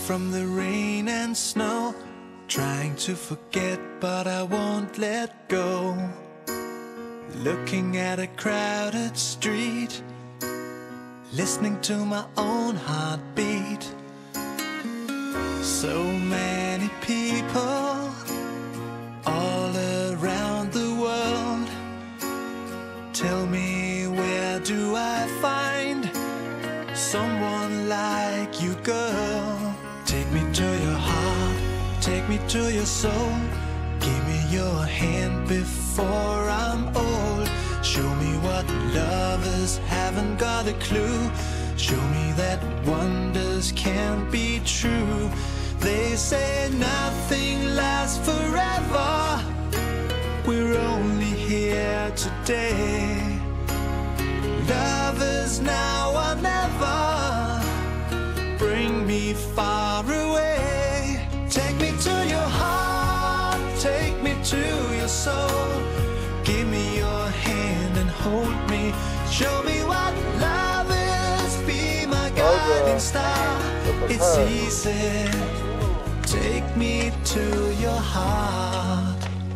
from the rain and snow, trying to forget but I won't let go. Looking at a crowded street, listening to my own heartbeat. So many people all around the world. Tell me, where do I find someone like you, girl? Take me to your heart, take me to your soul. Give me your hand before I'm old. Show me what lovers haven't got a clue. Show me that wonders can't be true. They say nothing lasts forever. We're only here today. Lovers now or never. Bring me far away. Take me to your heart, take me to your soul. Give me your hand and hold me. Show me what love is. Be my guiding star. It's easy. Take me to your heart.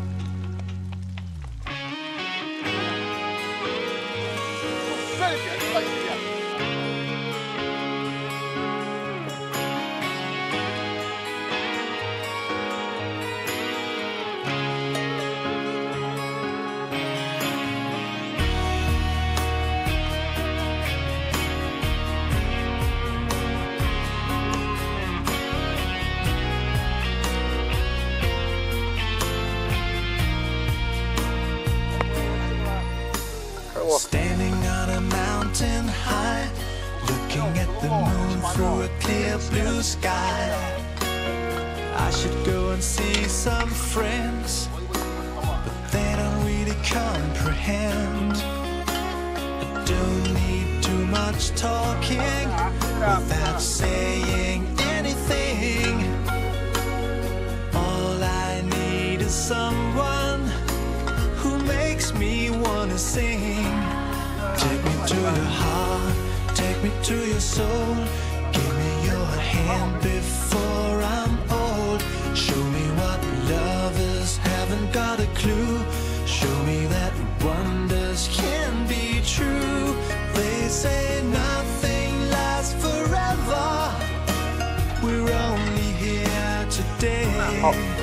Standing on a mountain high, looking at the moon through a clear blue sky. I should go and see some friends, but they don't really comprehend. I don't need too much talking without saying anything. All I need is someone who makes me wanna sing. Take me to your heart, take me to your soul. Give me your hand before I'm old. Show me what lovers haven't got a clue. Show me that wonders can be true. They say nothing lasts forever. We're only here today.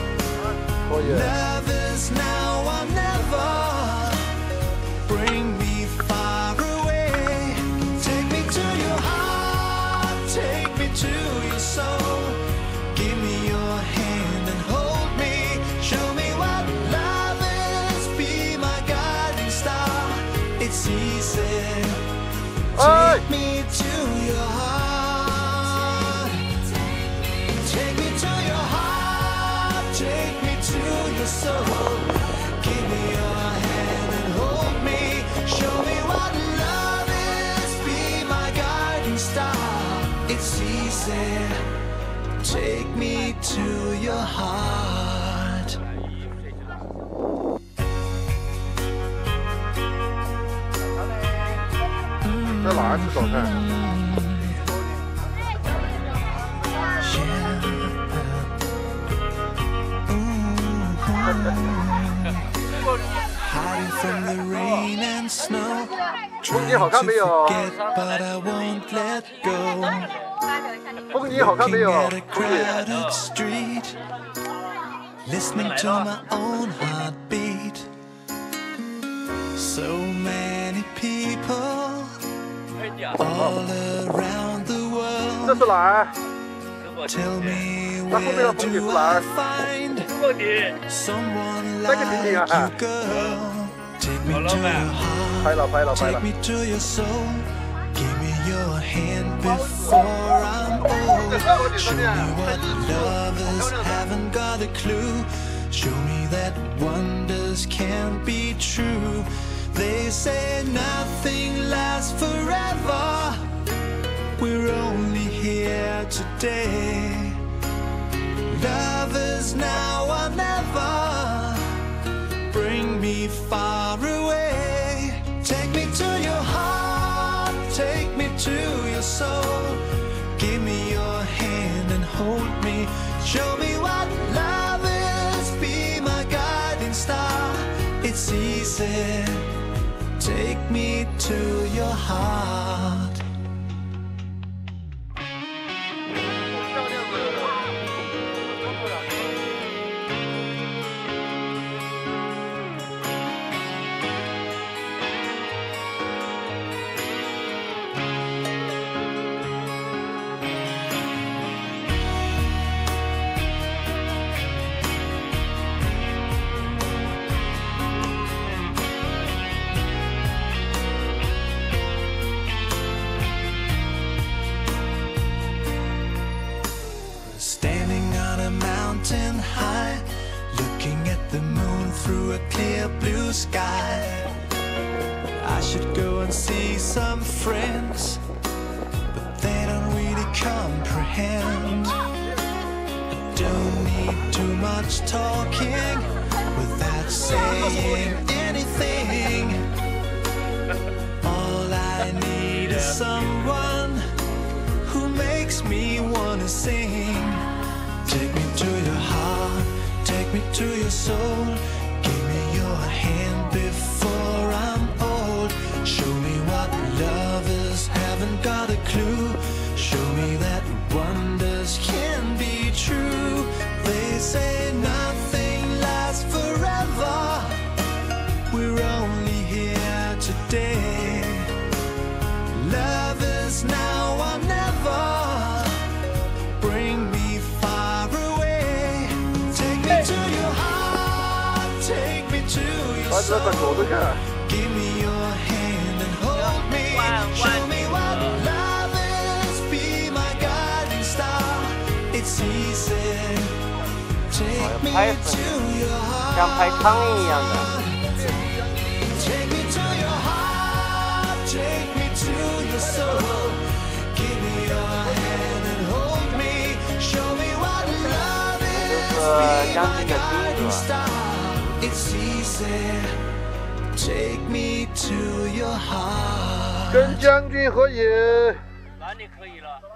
Lovers now or never. Bring me far away. Take me to your heart, take me to your soul. Give me your hand and hold me. Show me what love is. Be my guiding star. It's easy. Take me to your heart. Take me to your heart. Take me to your soul. Give me your hand and hold me. Show me what love is. Be my guiding star. It's easy. Take me to your heart. Hiding from the rain and snow, trying to forget but I won't let go. Looking at a crowded street, listening to my own heartbeat. So many people all around the world. Tell me, where do I find someone like you, girl? Take me to your heart, take me to your soul. Give me your hand before I'm old. Show me what lovers haven't got a clue. Show me that wonders can't be true. They say nothing lasts forever. We're only here today. Lovers now or never. Bring me far away. Take me to your heart, take me to your soul. Give me your hand and hold Show me what love is, be my guiding star. It's easy, take me to your heart. Standing on a mountain high, looking at the moon through a clear blue sky. I should go and see some friends, but they don't really comprehend. I don't need too much talking without saying anything. All I need is someone who makes me wanna sing. Take me to your heart, take me to your soul. Give me your hand before I'm old. Show me what love is, haven't got a clue. Show me that wonders can be true. They say nothing lasts forever. We're only here today. Love is now or never. Bring me far away. Take me to your heart. Take me to your soul. Give me your hand and hold me. Show me what love is. Be my guiding star. It's easy. Take me to your heart. Take me to your heart. Take me to your soul. Give me your hand and hold me. Show me what love is. Be my guiding star. It's easy. Take me to your heart. 跟将军合影。 那你可以了。